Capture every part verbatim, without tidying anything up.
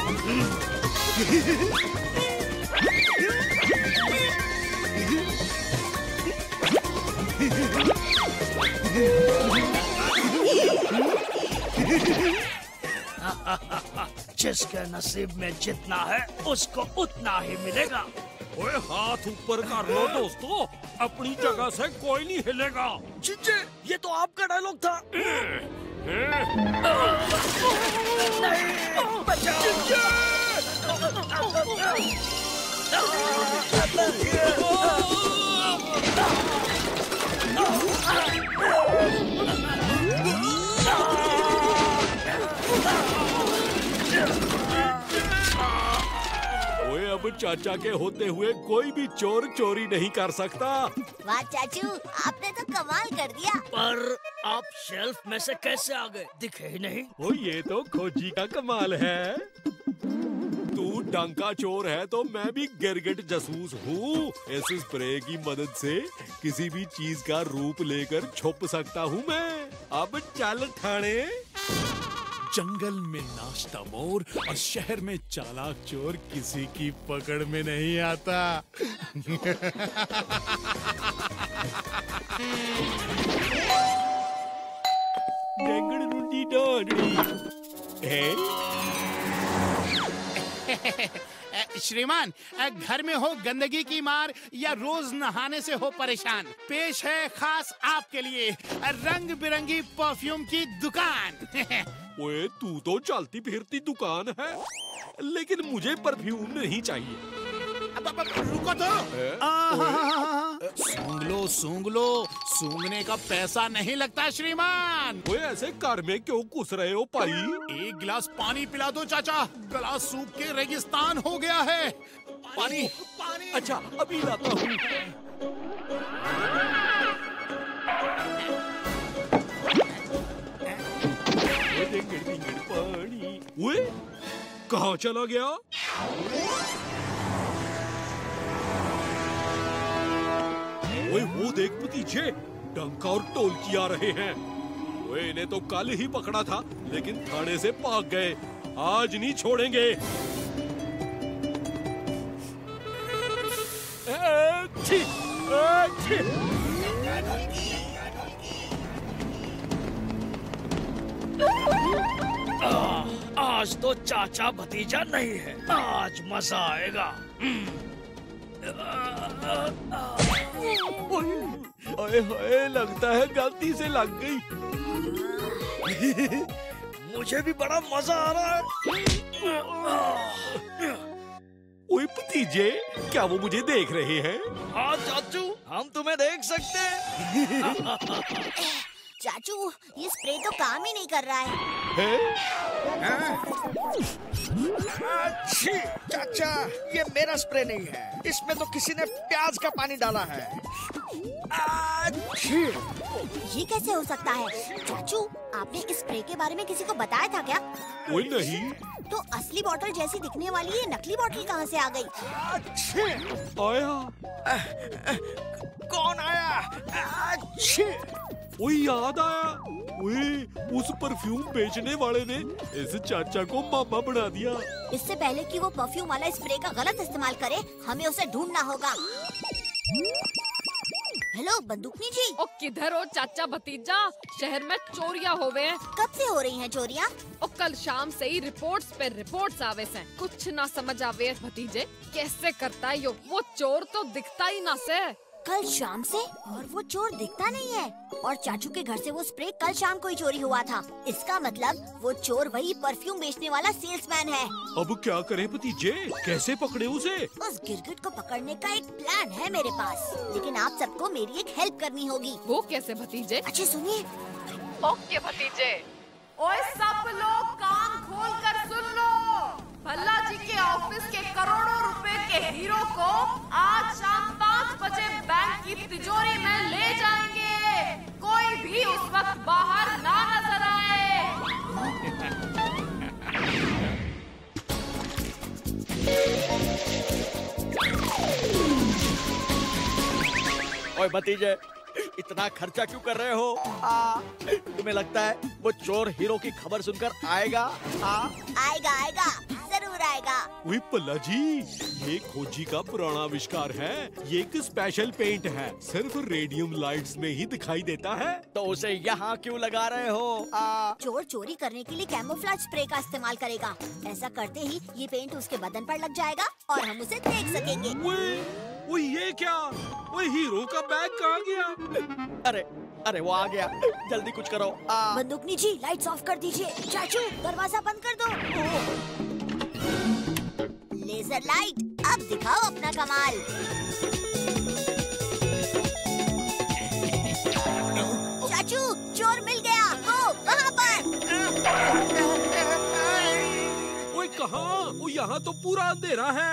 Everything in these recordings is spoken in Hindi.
जिसके नसीब में जितना है उसको उतना ही मिलेगा। ओए हाथ ऊपर कर लो दोस्तों, अपनी जगह से कोई नहीं हिलेगा। जीजे, ये तो आपका डायलॉग था। नहीं, बचाओ। ओए अब चाचा के होते हुए कोई भी चोर चोरी नहीं कर सकता। वाह चाचू, आपने तो कमाल कर दिया। पर आप शेल्फ में से कैसे आ गए? दिखे ही नहीं। ओ ये तो खोजी का कमाल है। तू डंका चोर है तो मैं भी गिरगिट जासूस हूँ। इस स्प्रे की मदद से किसी भी चीज का रूप लेकर छुप सकता हूँ मैं। अब चल ठाणे। जंगल में नाश्ता मोर और शहर में चालाक चोर किसी की पकड़ में नहीं आता। श्रीमान, घर में हो गंदगी की मार या रोज नहाने से हो परेशान, पेश है खास आपके लिए रंग बिरंगी परफ्यूम की दुकान। ओए तू तो चलती फिरती दुकान है, लेकिन मुझे परफ्यूम नहीं चाहिए। अब, अब, अब, रुको तो। सूंघ लो सूंघ लो, सूंघने का पैसा नहीं लगता श्रीमान। ओए ऐसे घर में क्यों घुस रहे हो भाई? एक गिलास पानी पिला दो चाचा, गला सूख के रेगिस्तान हो गया है। पानी पानी। अच्छा अभी लाता हूँ। पानी। ओए कहाँ चला गया? ओए वो देख भतीजे, डंका और टोलकी आ रहे हैं। ओए इन्हें तो कल ही पकड़ा था, लेकिन थाने से भाग गए। आज नहीं छोड़ेंगे। छी, छी। आ, आज तो चाचा भतीजा नहीं है, आज मजा आएगा। ओए हाय, लगता है गलती से लग गई। मुझे भी बड़ा मजा आ रहा है। ओए भतीजे, क्या वो मुझे देख रहे हैं? हाँ चाचू, हम तुम्हें देख सकते हैं। चाचू, ये स्प्रे तो काम ही नहीं कर रहा है। है? अच्छी चाचा, ये मेरा स्प्रे नहीं है, इसमें तो किसी ने प्याज का पानी डाला है। अच्छी। ये कैसे हो सकता है? चाचू, आपने इस स्प्रे के बारे में किसी को बताया था क्या? कोई नहीं। तो असली बोतल जैसी दिखने वाली ये नकली बोतल कहाँ से आ गई? अच्छी। आया। कौन आया? अच्छी। ओए याद आया, ओए उस परफ्यूम बेचने वाले ने इस चाचा को मामा बना दिया। इससे पहले कि वो परफ्यूम वाला स्प्रे का गलत इस्तेमाल करे, हमें उसे ढूंढना होगा। हेलो बंदूकनी जी। ओ किधर हो चाचा भतीजा? शहर में चोरियां होवे हैं। कब से हो रही हैं चोरियां? ओ कल शाम से ही रिपोर्ट्स पे रिपोर्ट्स आवे से। कुछ ना समझ आवे भतीजे, कैसे करता है यो? वो चोर तो दिखता ही ना से। कल शाम से? और वो चोर दिखता नहीं है। और चाचू के घर से वो स्प्रे कल शाम को ही चोरी हुआ था। इसका मतलब वो चोर वही परफ्यूम बेचने वाला सेल्समैन है। अब क्या करें भतीजे, कैसे पकड़े उसे? उस गिरगिट को पकड़ने का एक प्लान है मेरे पास, लेकिन आप सबको मेरी एक हेल्प करनी होगी। वो कैसे भतीजे? अच्छा सुनिए। ओके भतीजे। ओए सब लोग कान खोल कर सुन लो। भल्ला जी के ऑफिस के करोड़ों रुपए के हीरो को आज शाम पाँच बजे बैंक की तिजोरी में ले जाएंगे। कोई भी उस वक्त बाहर ना नजर आए। ओए भतीजे, इतना खर्चा क्यों कर रहे हो? आ, तुम्हें लगता है वो चोर हीरो की खबर सुनकर आएगा? आ? आएगा आएगा, जरूर ओए पल्ला जी, ये खोजी का पुराना आविष्कार है। ये एक स्पेशल पेंट है, सिर्फ रेडियम लाइट्स में ही दिखाई देता है। तो उसे यहाँ क्यों लगा रहे हो? आ, चोर चोरी करने के लिए कैमोफ्लेज स्प्रे का इस्तेमाल करेगा। ऐसा करते ही ये पेंट उसके बदन पर लग जाएगा और हम उसे देख सकेंगे। ओए, ओए ये क्या? ओए हीरो का बैग कहाँ गया? अरे अरे वो आ गया, जल्दी कुछ करो। आ, बंदूकनी जी, लाइट्स ऑफ कर दीजिए। चाचू, दरवाजा बंद कर दो। लेजर लाइट, अब दिखाओ अपना कमाल। चाचू, चोर मिल गया, वो वहाँ पर। ओए कहाँ? वो यहाँ तो पूरा अंधेरा है।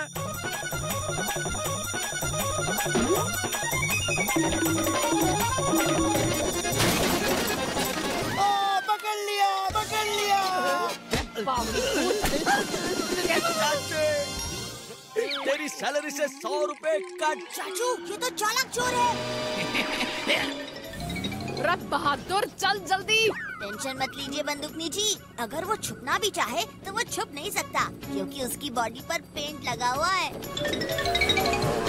ओ, पकड़ लिया, पकड़ लिया। तेरी सैलरी से सौ रुपए कट। चाचू, ये तो चालाक चोर है। रथ बहादुर, चल जल्दी। टेंशन मत लीजिए बंदूकनी जी, अगर वो छुपना भी चाहे तो वो छुप नहीं सकता, क्योंकि उसकी बॉडी पर पेंट लगा हुआ है।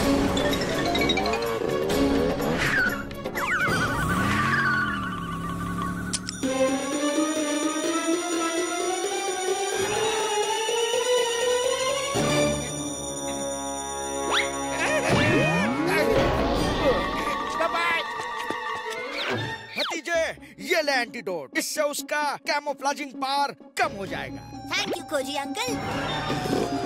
भतीजे, ये ले एंटीडोट। इससे उसका कैमोफ्लेजिंग पावर कम हो जाएगा। थैंक यू खोजी अंकल।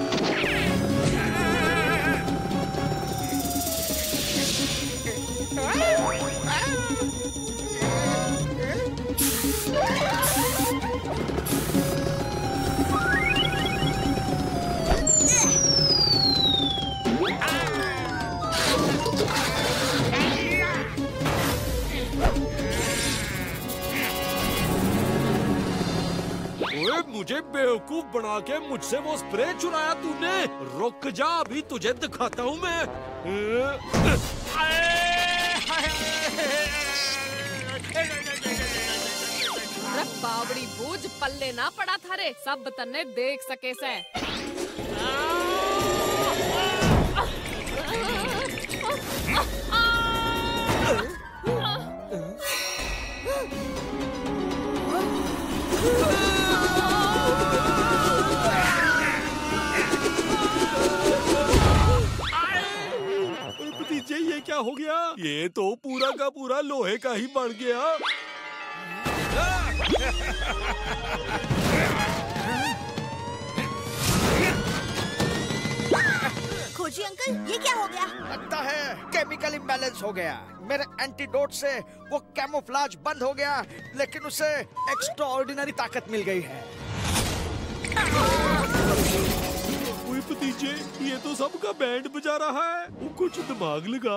ओए मुझे बेवकूफ बना के मुझसे वो स्प्रे चुराया तूने। रुक जा, अभी तुझे दिखाता हूँ मैं। अरे बावड़ी बूझ, पल्ले ना पड़ा था रे, सब तन्ने देख सके से। भतीजे ये क्या हो गया? ये तो पूरा का पूरा लोहे का ही बन गया। खोजी अंकल, ये क्या हो गया? लगता है केमिकल इम्बैलेंस हो गया। मेरे एंटीडोट से वो कैमोफ्लेज बंद हो गया, लेकिन उसे एक्स्ट्रा ऑर्डिनरी ताकत मिल गई है। ओए भतीजे, ये तो सबका बैंड बजा रहा है। वो कुछ दिमाग लगा।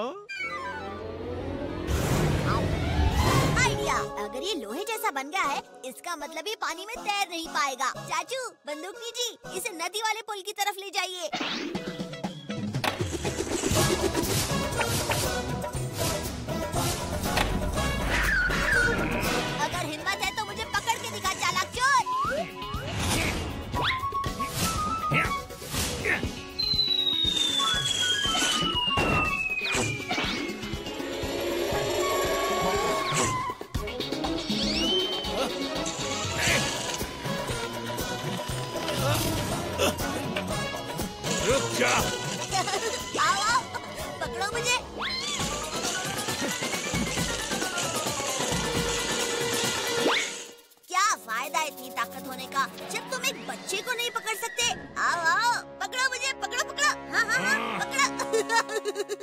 आइडिया, अगर ये लोहे जैसा बन गया है, इसका मतलब ये पानी में तैर नहीं पाएगा। चाचू, बंदूकनी जी, इसे नदी वाले पुल की तरफ ले जाइए। अगर हिम्मत है तो मुझे पकड़ के दिखा, चालाक चोर। रुक जा। आओ आओ, पकड़ो मुझे। क्या फायदा इतनी ताकत होने का जब तुम एक बच्चे को नहीं पकड़ सकते। आओ आओ, पकड़ो मुझे, पकड़ो पकड़ो। हाँ हाँ हाँ, पकड़ो।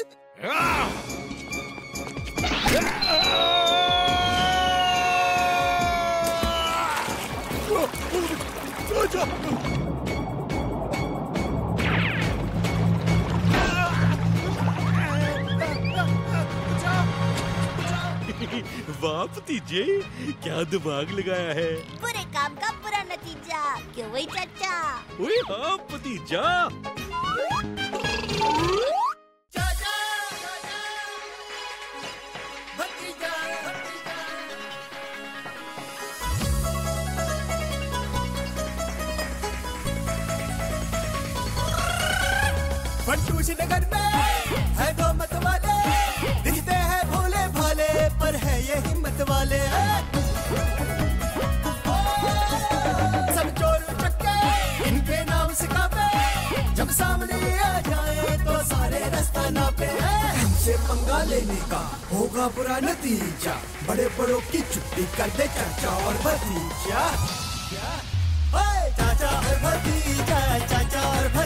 वाह भतीजे, क्या दिमाग लगाया है। बुरे काम का बुरा नतीजा, क्यों वही चाचा? ओए हाँ भतीजा। फंटूश नगर में है दो मत वाले, दिखते हैं भोले भाले पर है ये हिम्मत वाले। सब चोर चक्के इनके नाम से कापे, जब सामने आ जाए तो सारे रास्ता नापे। हमसे पंगा लेने का होगा बुरा नतीजा, बड़े बड़ों की छुट्टी कर दे चाचा और भतीजा। चाचा और भतीजा, चाचा और भतीजा।